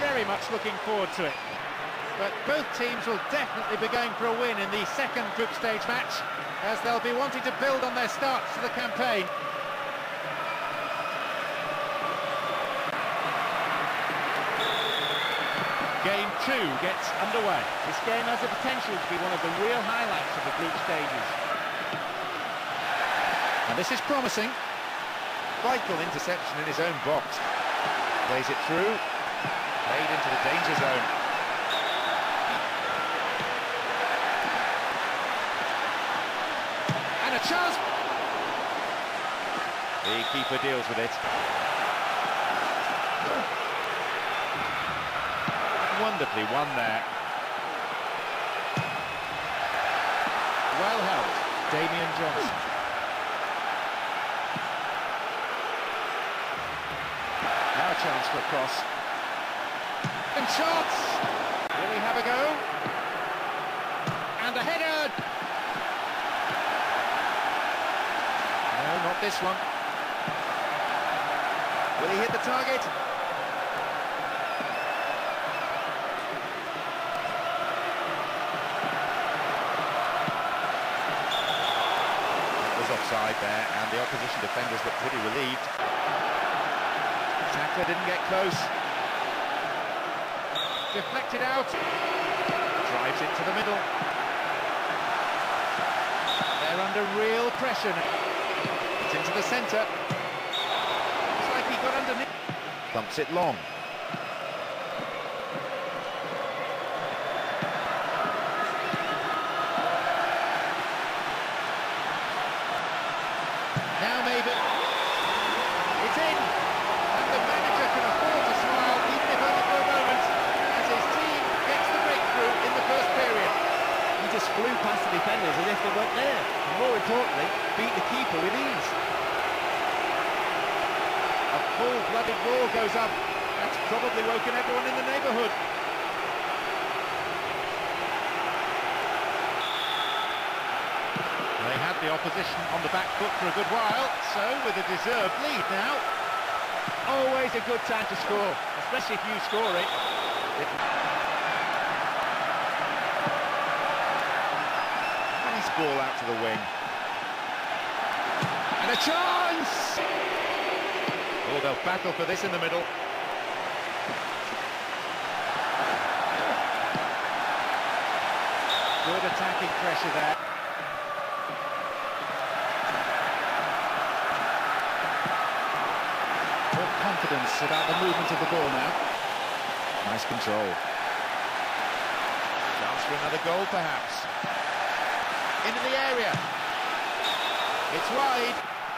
very much looking forward to it. But both teams will definitely be going for a win in the second group stage match, as they'll be wanting to build on their starts to the campaign. Game 2 gets underway. This game has the potential to be one of the real highlights of the group stages. And this is promising. Vital interception in his own box. Plays it through. Played into the danger zone. And a chance. The keeper deals with it. Wonderfully won there. Well held. Damian Johnson. Now a chance for a cross. And shots! Will he have a go? And a header! No, not this one. Will he hit the target? Offside there, and the opposition defenders look pretty relieved. Tackler didn't get close. Deflected out. Drives it to the middle. They're under real pressure now. It's into the centre. Looks like he got underneath. Thumps it long. Now maybe. It's in. And the manager can afford to smile, even if only for a moment, as his team gets the breakthrough in the first period. He just flew past the defenders as if they weren't there. And more importantly, beat the keeper with ease. A full-blooded ball goes up. That's probably woken everyone in the neighbourhood. They had the opposition on the back foot for a good while, so with a deserved lead now. Always a good time to score, especially if you score it. Nice ball out to the wing. And a chance! Oh, they'll battle for this in the middle. Good attacking pressure there. Confidence about the movement of the ball now. Nice control. Chance for another goal, perhaps. Into the area. It's wide.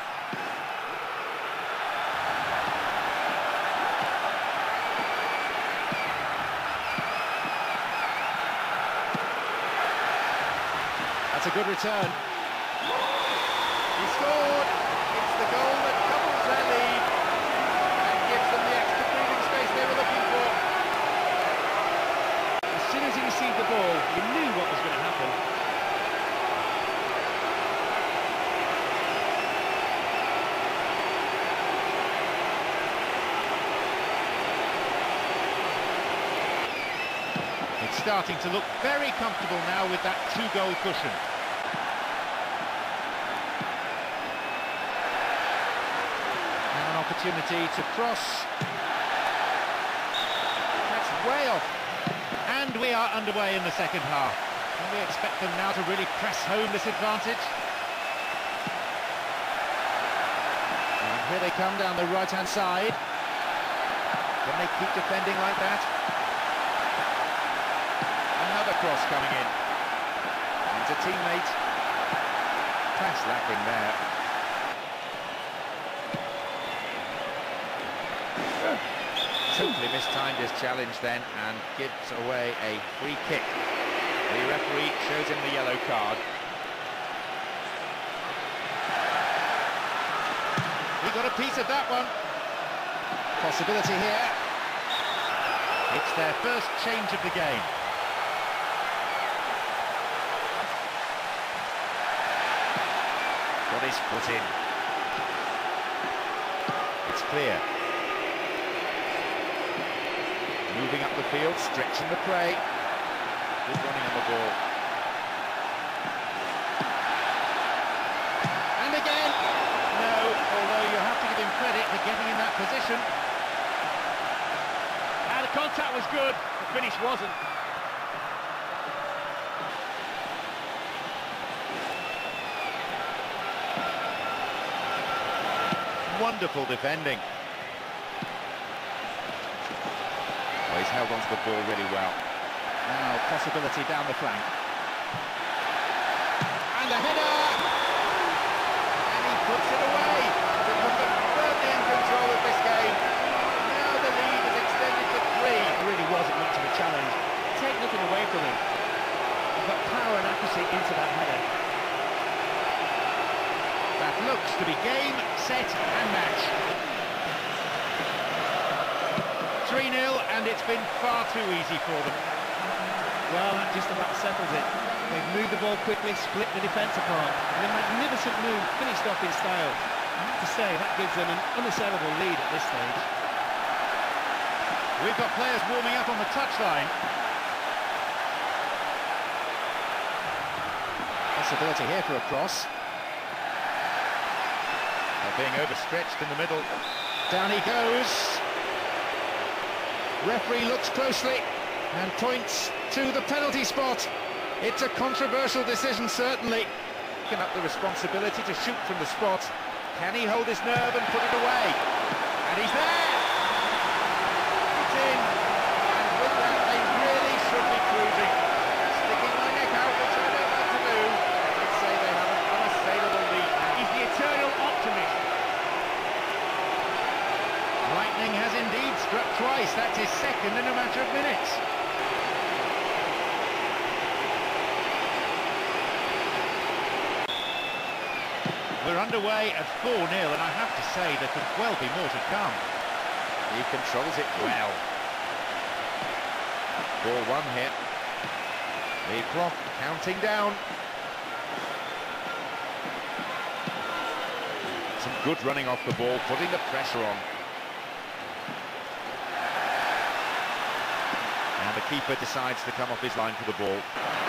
That's a good return. He scored. It's the goal that doubles their lead. Gives them the extra breathing space they were looking for. As soon as he received the ball, he knew what was going to happen. It's starting to look very comfortable now with that two-goal cushion. Opportunity to cross. That's way off. And we are underway in the second half. Can we expect them now to really press home this advantage? And here they come down the right-hand side. Can they keep defending like that? Another cross coming in. And a teammate. Pass lacking there. Totally mistimed his challenge then and gives away a free kick. The referee shows him the yellow card. He got a piece of that one. Possibility here. It's their first change of the game. Got his foot in. It's clear. Moving up the field, stretching the play. Good running on the ball. And again! No, although you have to give him credit for getting in that position. The contact was good, the finish wasn't. Wonderful defending. Oh, he's held onto the ball really well. Now, possibility down the flank. And a header! And he puts it away to put them firmly in control of this game. Now the lead is extended to 3. It really wasn't much of a challenge. Take nothing away from him. He's got power and accuracy into that header. That looks to be game, set and match. 3-0 and it's been far too easy for them. Well, that just about settles it. They've moved the ball quickly, split the defence apart, and a magnificent move, finished off in style. I have to say, that gives them an unassailable lead at this stage. We've got players warming up on the touchline. Possibility here for a cross. Being overstretched in the middle. Down he goes. Referee looks closely and points to the penalty spot. It's a controversial decision, certainly. Picking up the responsibility to shoot from the spot. Can he hold his nerve and put it away? And he's there! It's in. And with that, they really should be cruising. Sticking my neck out, which I don't like to do. I'd say they have an unassailable lead. He's the eternal optimist. Lightning has indeed struck twice. That's his second in a matter of minutes. We're underway at 4-0, and I have to say there could well be more to come. He controls it well. Ball one hit. The clock counting down. Some good running off the ball, putting the pressure on. And the keeper decides to come off his line for the ball.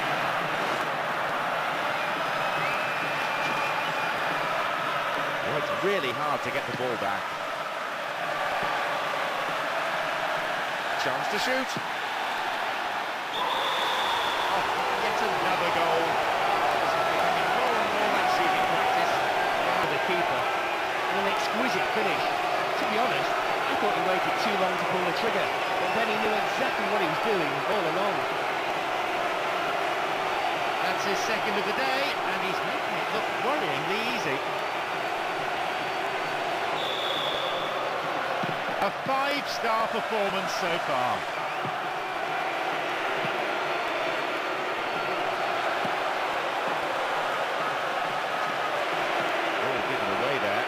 Well, it's really hard to get the ball back. Chance to shoot. Oh, yet another goal. This is becoming more and more like shooting practice. For the keeper. And an exquisite finish. To be honest, I thought he waited too long to pull the trigger, but then he knew exactly what he was doing all along. That's his second of the day, and he's making it look worryingly easy. A 5-star performance so far. Ball given away there.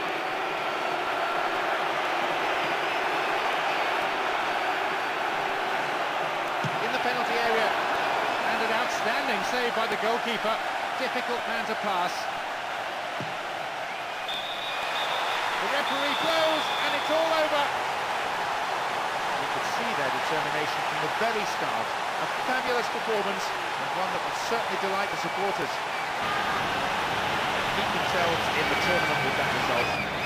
In the penalty area, and an outstanding save by the goalkeeper. Difficult man to pass. The referee blows, and it's all over. You could see their determination from the very start. A fabulous performance, and one that will certainly delight the supporters. Keep themselves in the tournament with that result.